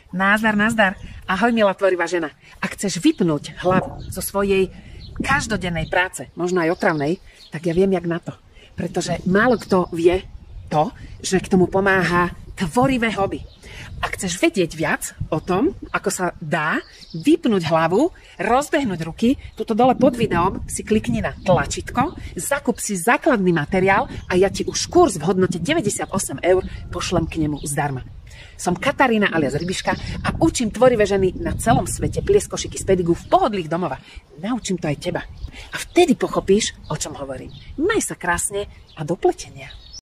Nazdar, nazdar. Ahoj, milá tvorivá žena. Ak chceš vypnúť hlavu zo svojej každodennej práce, možno aj otravnej, tak ja viem, jak na to. Pretože málo kto vie to, že k tomu pomáha tvorivé hobby. Ak chceš vedieť viac o tom, ako sa dá vypnúť hlavu, rozbehnúť ruky, tuto dole pod videom si klikni na tlačítko, zakup si základný materiál a ja ti už kurz v hodnote 98 € pošlem k nemu zdarma. Som Katarína alias Rybiška a učím tvorivé ženy na celom svete pliesť košiky z pedigu v pohodlých domova. Naučím to aj teba. A vtedy pochopíš, o čom hovorím. Maj sa krásne a do pletenia.